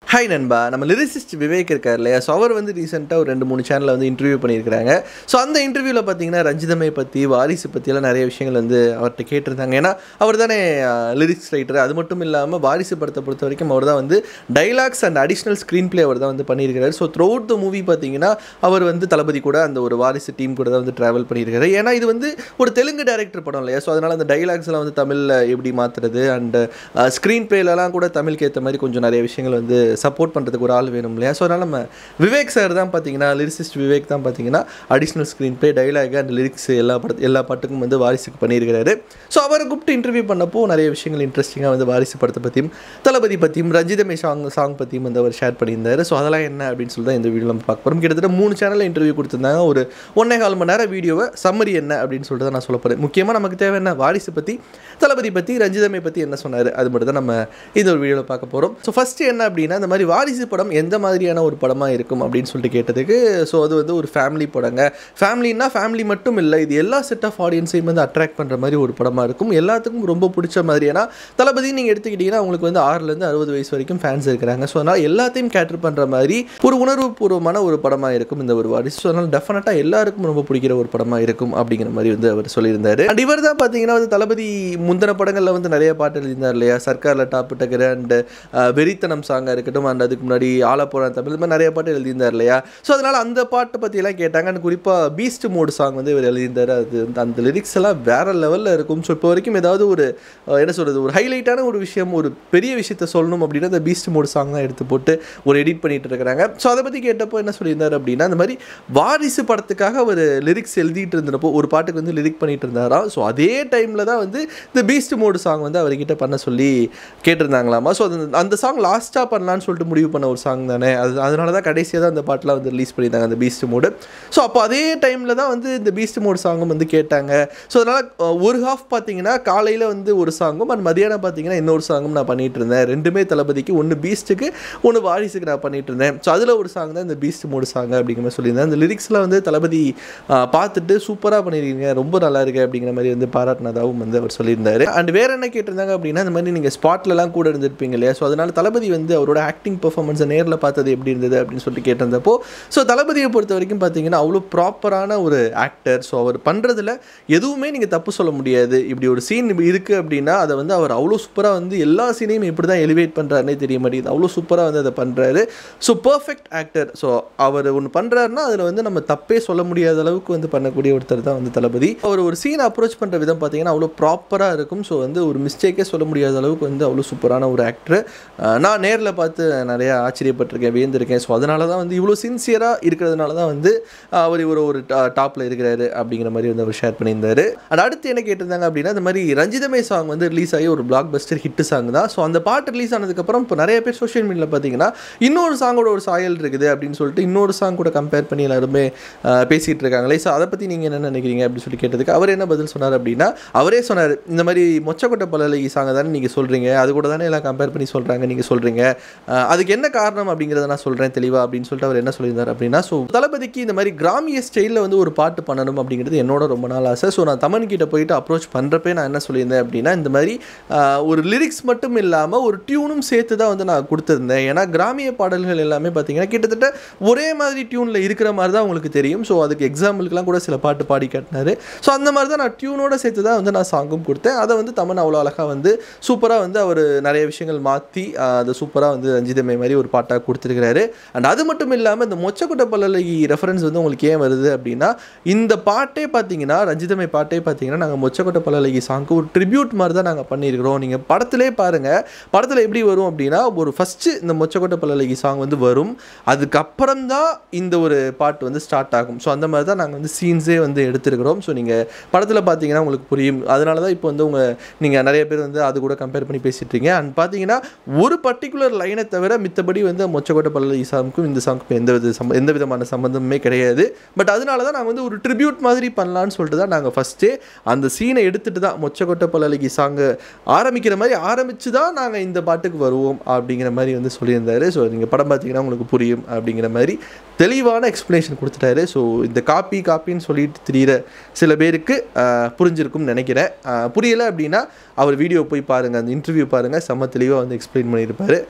Hi நண்பா, நம்ம lyricist Vivek இருக்கார் இல்லையா? ஸோ அவர் வந்து ரீசெண்டாக ஒரு 2-3 சேனலில் வந்து இன்டர்வியூ பண்ணியிருக்கிறாங்க. ஸோ அந்த இன்டர்வியூவில் பார்த்தீங்கன்னா ரஞ்சிதமே பற்றி, வாரிசு பற்றியெல்லாம் நிறைய விஷயங்கள் வந்து அவர்கிட்ட கேட்டிருந்தாங்க. ஏன்னா அவர் தானே லிரிக்ஸ் ரைட்டர். அது மட்டும் இல்லாமல் வாரிசு படத்தை பொறுத்த வரைக்கும் அவர் தான் வந்து dialogues and additional screen play அவர் தான் வந்து பண்ணியிருக்கிறார். So throughout the movie பார்த்தீங்கன்னா அவர் வந்து தளபதி கூட அந்த ஒரு வாரிசு டீம் கூட தான் வந்து ட்ராவல் பண்ணியிருக்காரு. ஏன்னா இது வந்து ஒரு தெலுங்கு டைரக்டர் படம் இல்லையா? ஸோ அதனால் அந்த டைலாக்ஸ்லாம் வந்து தமிழில் எப்படி மாற்றுறது அண்ட் ஸ்க்ரீன் பிளேலலாம் கூட தமிழுக்கு ஏற்ற மாதிரி கொஞ்சம் நிறைய விஷயங்கள் வந்து சப்போர்ட் பண்ணுறதுக்கு ஒரு ஆள் வேணும் இல்லையா? ஸோ அதனால் நம்ம விவேக் சார் தான் பார்த்தீங்கன்னா, லிரிசிஸ்ட் விவேக் தான் பார்த்தீங்கன்னா additional screen play, dialogue and lyrics எல்லா பாட்டுக்கும் வந்து வாரிசுக்கு பண்ணியிருக்கிறாரு. ஸோ அவரை கூப்பிட்டு இன்டர்வியூ பண்ணப்போ நிறைய விஷயங்கள் இன்ட்ரெஸ்டிங்காக வந்து வாரிசு படத்தை பற்றியும் தளபதி பற்றியும் ரஞ்சிதமே சாங் பற்றியும் வந்து அவர் ஷேர் பண்ணியிருந்தார். ஸோ அதெல்லாம் என்ன அப்படின்னு சொல்லி தான் இந்த வீடியோ நம்ம பார்க்க போகிறோம். கிட்டத்தட்ட 3 சேனலில் இன்டர்வியூ கொடுத்துருந்தாங்க. ஒரு 1.25 மணி நேரம் வீடியோவை சம்மரி என்ன அப்படின்னு சொல்லிட்டு தான் நான் சொல்ல போகிறேன். முக்கியமாக நமக்கு தேவை என்ன, வாரிசு பற்றி, தளபதி பற்றி, ரஞ்சிதமே பற்றி என்ன சொன்னார், அது மட்டும் தான் நம்ம இந்த ஒரு வீடியோவில் பார்க்க போகிறோம். ஸோ ஃபஸ்ட்டு என்ன அப்படின்னா, இந்த மாதிரி வாரிசு படம் எந்த மாதிரியான ஒரு படமாக இருக்கும் அப்படின்னு சொல்லிட்டு கேட்டதுக்கு, ஸோ அது வந்து ஒரு ஃபேமிலி படங்க. ஃபேமிலின்னா ஃபேமிலி மட்டும் இல்லை, இது எல்லா செட் ஆஃப் ஆடியன்ஸையும் வந்து அட்ராக்ட் பண்ணுற மாதிரி ஒரு படமாக இருக்கும். எல்லாத்துக்கும் ரொம்ப பிடிச்ச மாதிரி. ஏன்னா தளபதி நீங்கள் எடுத்துக்கிட்டிங்கன்னா அவங்களுக்கு வந்து 6லேருந்து 60 வயசு வரைக்கும் ஃபேன்ஸ் இருக்கிறாங்க. ஸோ அதனால் எல்லாத்தையும் கேட்டர் பண்ணுற மாதிரி ஒரு உணர்வுபூர்வமான ஒரு படமாக இருக்கும் இந்த ஒரு வாரிசு. ஸோ அதனால் டெஃபினட்டாக எல்லாருக்கும் ரொம்ப பிடிக்கிற ஒரு படமாக இருக்கும் அப்படிங்கிற மாதிரி வந்து அவர் சொல்லியிருந்தார். அண்ட் இவர் தான் பார்த்தீங்கன்னா வந்து தளபதி முந்தின படங்களில் வந்து நிறைய பாட்டு எழுதியிருந்தார் இல்லையா? சர்க்காரில் டாப் டக்கர் அண்ட் வெறித்தனம் சாங்காக இருக்கட்டும், அண்ட் அதுக்கு முன்னாடி ஆலப்புறம் தமிழ், இது மாதிரி நிறைய பாட்டு எழுதியிருந்தார் இல்லையா? ஸோ அதனால் அந்த பாட்டை பற்றியெல்லாம் கேட்டாங்க. அண்ட் குறிப்பாக பீஸ்ட் மோடு சாங் வந்து இவர் எழுதியிருந்தார். அது அந்த லிரிக்ஸ் எல்லாம் வேறு லெவலில் இருக்கும். ஸோ இப்போ வரைக்கும் ஏதாவது ஒரு என்ன சொல்கிறது, ஒரு ஹைலைட்டான ஒரு விஷயம், ஒரு பெரிய விஷயத்தை சொல்லணும் அப்படின்னா அந்த பீஸ்ட் மோடு சாங் தான் எடுத்து போட்டு ஒரு எடிட் பண்ணிட்டு இருக்கிறாங்க. ஸோ அதை பற்றி கேட்டப்போ என்ன சொல்லியிருந்தார் அப்படின்னா, இந்த மாதிரி வாரிசு படத்துக்காக அவர் லிரிக்ஸ் எழுதிட்டு இருந்தப்போ ஒரு பாட்டுக்கு வந்து லிரிக் பண்ணிட்டு இருந்தாராம். ஸோ அதே டைமில் தான் வந்து இந்த பீஸ்ட் மோடு சாங் வந்து அவர்கிட்ட பண்ண சொல்லி கேட்டிருந்தாங்களாமா. ஸோ அந்த சாங் லாஸ்ட்டாக பண்ணலான்னு சொல்லிட்டு முடிவு பண்ண ஒரு சாங் தானே, அதனால தான் கடைசியாக தான் அந்த பாட்டெலாம் வந்து ரிலீஸ் பண்ணியிருந்தாங்க, அந்த பீஸ்ட் மோடு. ஸோ அப்போ அதே டைமில் தான் வந்து இந்த பீஸ்ட் மோடு சாங்கும் வந்து கேட்டாங்க. ஸோ அதனால் ஒரு ஹாஃப் பார்த்தீங்கன்னா காலையில் வந்து ஒரு சாங்கும் அண்ட் மதியானம் பார்த்தீங்கன்னா இன்னொரு சாங்கும் நான் பண்ணிகிட்டு இருந்தேன். ரெண்டுமே தளபதிக்கு, ஒன்று பீஸ்ட்டுக்கு, ஒன்று வாரிசுக்கு நான் பண்ணிகிட்டு இருந்தேன். ஸோ அதில் ஒரு சாங் தான் இந்த பீஸ்ட் மோடு சாங் அப்படிங்கிற மாதிரி சொல்லியிருந்தேன். அந்த லிரிக்ஸ்லாம் வந்து தளபதி பார்த்துட்டு சூப்பராக பண்ணியிருக்கீங்க, ரொம்ப நல்லா இருக்கு அப்படிங்கிற மாதிரி வந்து பாராட்டினதாகவும் வந்து அவர் சொல்லியிருந்தார். அண்ட் வேறு என்ன கேட்டிருந்தாங்க அப்படின்னா, இந்த மாதிரி நீங்கள் ஸ்பாட்லலாம் கூட இருந்திருப்பீங்க இல்லையா? ஸோ அதனால் தளபதி வந்து அவரோட ஆக்டிங் பெர்ஃபார்மன்ஸை நேரில் பார்த்தது எப்படி இருந்தது அப்படின்னு சொல்லிட்டு கேட்டிருந்தப்போ, ஸோ தளபதியை பொறுத்த வரைக்கும் பார்த்தீங்கன்னா அவ்வளோ ப்ராப்பரான ஒரு ஆக்டர். ஸோ அவர் பண்ணுறதுல எதுவுமே நீங்கள் தப்பு சொல்ல முடியாது. இப்படி ஒரு சீன் இருக்குது அப்படின்னா அதை வந்து அவர் அவ்வளோ சூப்பராக வந்து எல்லா சீனையும் எப்படி தான் எலிவேட் பண்ணுறாருனே தெரிய மாட்டேங்குது. அவ்வளோ சூப்பராக வந்து அதை பண்ணுறாரு. So perfect actor. ஸோ அவர் ஒன்று பண்ணுறாருன்னா அதில் வந்து நம்ம தப்பே சொல்ல முடியாத அளவுக்கு வந்து பண்ணக்கூடிய ஒருத்தர் தான் வந்து தளபதி. அவர் ஒரு சீனை அப்ரோச் பண்ணுற விதம் பார்த்தீங்கன்னா அவ்வளோ ப்ராப்பராக இருக்கும். ஸோ வந்து ஒரு மிஸ்டேக்கே சொல்ல முடியாத அளவுக்கு வந்து அவ்வளோ சூப்பரான ஒரு ஆக்டர். நான் நேரில் பார்த்து நிறையா ஆச்சரியப்பட்டிருக்கேன், வியந்திருக்கேன். ஸோ அதனால தான் வந்து இவ்வளோ சின்சியராக இருக்கிறதுனால தான் வந்து அவர் இவர் ஒரு டாப்பில் இருக்கிறாரு அப்படிங்கிற மாதிரி வந்து அவர் ஷேர் பண்ணியிருந்தார். அண்ட் அடுத்து என்ன கேட்டிருந்தாங்க அப்படின்னா, இந்த மாதிரி ரஞ்சிதமே சாங் வந்து ரிலீஸ் ஆகி ஒரு பிளாக் பஸ்டர் ஹிட் சாங் தான். ஸோ அந்த பாட்டு ரிலீஸ் ஆனதுக்கப்புறம் இப்போ நிறைய பேர் சோஷியல் மீடியாவில் பார்த்தீங்கன்னா இன்னொரு சாங்கோட ஒரு சாயல் இருக்குது அப்படின்னு சொல்லிட்டு இன்னொரு சாங் கூட கம்பேர் பண்ணி எல்லாருமே பேசிகிட்டு இருக்காங்களே. ஸோ அதை பற்றி நீங்கள் என்ன நினைக்கிறீங்க அப்படின்னு சொல்லி கேட்டதுக்கு அவர் என்ன பதில் சொன்னார் அப்படின்னா, அவரே சொன்னார், இந்த மாதிரி மொச்சக்கொட்டை பல்லழகி சாங்கை தானே நீங்கள் சொல்கிறீங்க, அது கூட தானே எல்லாம் கம்பேர் பண்ணி சொல்கிறாங்க, நீங்கள் சொல்கிறீங்க, அதுக்கு என்ன காரணம் அப்படிங்கிறத நான் சொல்கிறேன் தெளிவாக அப்படின்னு சொல்லிட்டு அவர் என்ன சொல்லியிருந்தார் அப்படின்னா, ஸோ தளபதிக்கு இந்த மாதிரி கிராமிய ஸ்டைலில் வந்து ஒரு பாட்டு பண்ணணும் அப்படிங்கிறது என்னோட ரொம்ப நாள் ஆசை. ஸோ நான் தமன் கிட்ட போயிட்டு அப்ரோச் பண்ணுறப்பே நான் என்ன சொல்லியிருந்தேன் அப்படின்னா, இந்த மாதிரி ஒரு லிரிக்ஸ் மட்டும் இல்லாமல் ஒரு டியூனும் சேர்த்து தான் வந்து நான் கொடுத்துருந்தேன். ஏன்னா கிராமிய பாடல்கள் எல்லாமே பார்த்தீங்கன்னா கிட்டத்தட்ட ஒரே மாதிரி டியூனில் இருக்கிற மாதிரி தான் உங்களுக்கு தெரியும். ஸோ அதுக்கு எக்ஸாம்பிளுக்குலாம் கூட சில பாட்டு பாடி காட்டினார். ஸோ அந்த மாதிரி தான் நான் டியூனோட சேர்த்து தான் வந்து நான் சாங்கும் கொடுத்தேன். அதை வந்து தமன் அவ்வளோ அழகாக வந்து சூப்பராக வந்து அவர் நிறைய விஷயங்கள் மாற்றி அதை சூப்பராக வந்து ரஞ்சிதமே மாதிரி ஒரு பாட்டாக கொடுத்துருக்கிறாரு. அண்ட் அது மட்டும் இல்லாமல் இந்த மொச்சக்கொட்டை பல்லழகி ரெஃபரன்ஸ் வந்து உங்களுக்கு ஏன் வருது அப்படின்னா, இந்த பாட்டே பார்த்தீங்கன்னா, ரஞ்சிதமே பாட்டே பார்த்தீங்கன்னா நாங்கள் மொச்சக்கொட்டை பல்லழகி சாங்க்கு ஒரு ட்ரிபியூட் மாதிரி தான் நாங்கள் பண்ணியிருக்கிறோம். நீங்கள் படத்திலே பாருங்கள், படத்தில் எப்படி வரும் அப்படின்னா, ஒரு ஃபஸ்ட்டு இந்த மொச்சக்கொட்டை பல்லழகி சாங் வந்து வரும், அதுக்கப்புறம் தான் இந்த ஒரு பாட்டு வந்து ஸ்டார்ட் ஆகும். ஸோ அந்த மாதிரி தான் நாங்கள் வந்து சீன்ஸே வந்து எடுத்துருக்கிறோம். ஸோ நீங்கள் படத்தில் பார்த்தீங்கன்னா உங்களுக்கு புரியும். அதனால தான் இப்போ வந்து நீங்கள் நிறைய பேர் வந்து அது கூட கம்பேர் பண்ணி பேசிட்டுருங்க. அண்ட் பார்த்தீங்கன்னா ஒரு பர்டிகுலர் லைனை தவிர மித்தபடி வந்து மொச்சக்கொட்டை பல்லழகி சாங்க்கும் இந்த சாங்க்கும் எந்த விதமான சம்மந்தமே கிடையாது. பட் அதனால தான் நாங்கள் வந்து ஒரு ட்ரிபியூட் மாதிரி பண்ணலான்னு சொல்லிட்டு தான் நாங்கள் ஃபஸ்ட்டே அந்த சீனை எடுத்துகிட்டு தான் மொச்சக்கொட்டை பல்லழகி சாங்கு ஆரம்பிக்கிற மாதிரி ஆரம்பித்து தான் நாங்கள் இந்த பாட்டுக்கு வருவோம் அப்படிங்கிற மாதிரி வந்து சொல்லியிருந்தார். ஸோ நீங்கள் படம் பார்த்தீங்கன்னா உங்களுக்கு புரியும் அப்படிங்கிற மாதிரி தெளிவான எக்ஸ்ப்ளனேஷன் கொடுத்துட்டாரு. ஸோ இந்த காப்பின்னு சொல்லிட்டு தெரிகிற சில பேருக்கு புரிஞ்சிருக்கும்னு நினைக்கிறேன். புரியலை அப்படின்னா அவர் வீடியோ போய் பாருங்கள், அந்த இன்டர்வியூ பாருங்கள், செம்ம தெளிவாக வந்து எக்ஸ்பிளைன் பண்ணியிருப்பார். ஸோ இதெல்லாம்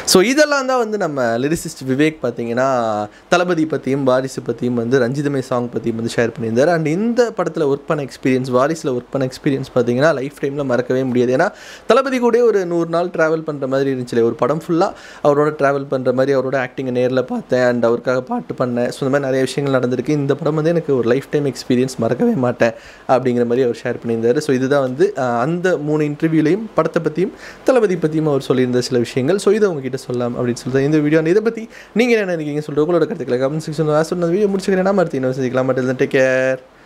இதெல்லாம் தான் வந்து நம்ம லிரிசிஸ்ட் விவேக் பார்த்தீங்கன்னா தளபதி பற்றியும் வாரிசு பற்றியும் வந்து ரஞ்சிதமே சாங் பற்றியும் வந்து ஷேர் பண்ணியிருந்தார். அண்ட் இந்த படத்தில் ஒர்க் பண்ண எக்ஸ்பீரியன்ஸ், வாரிசில் ஒர்க் பண்ண எக்ஸ்பீரியன்ஸ் பார்த்தீங்கன்னா லைஃப் டைமில் மறக்கவே முடியாது. ஏன்னா தளபதி கூட ஒரு 100 நாள் ட்ராவல் பண்ணுற மாதிரி இருந்துச்சு. ஒரு படம் ஃபுல்லாக அவரோட ட்ராவல் பண்ணுற மாதிரி அவரோட ஆக்டிங்கை நேரில் பார்த்தேன். அண்ட் அவருக்காக பாட்டு பண்ணேன். ஸோ இந்த மாதிரி நிறைய விஷயங்கள் நடந்திருக்கு. இந்த படம் வந்து எனக்கு ஒரு லைஃப் டைம் எக்ஸ்பீரியன்ஸ், மறக்கவே மாட்டேன் அப்படிங்கிற மாதிரி அவர் ஷேர் பண்ணியிருந்தார். ஸோ இதுதான் வந்து அந்த 3 இன்டர்வியூலையும் படத்தை பற்றியும் தளபதி பற்றியும் அவர் சொல்லியிருந்த சில விஷயங்கள். ஸோ இதை உங்ககிட்ட சொல்லலாம் அப்படின்னு சொல்லிட்டு இந்த வீடியோ. இதை பற்றி நீங்கள் என்ன நினைக்கிறீங்க சொல்லிட்டு உங்களோட கருத்துக்களை கமெண்ட் செக்ஷன் சொன்ன வீடியோ முடிச்சுக்கிறேன். நம்ம அடுத்து இன்னும் சந்திக்கலாம். மட்டும் டேக் கேர்.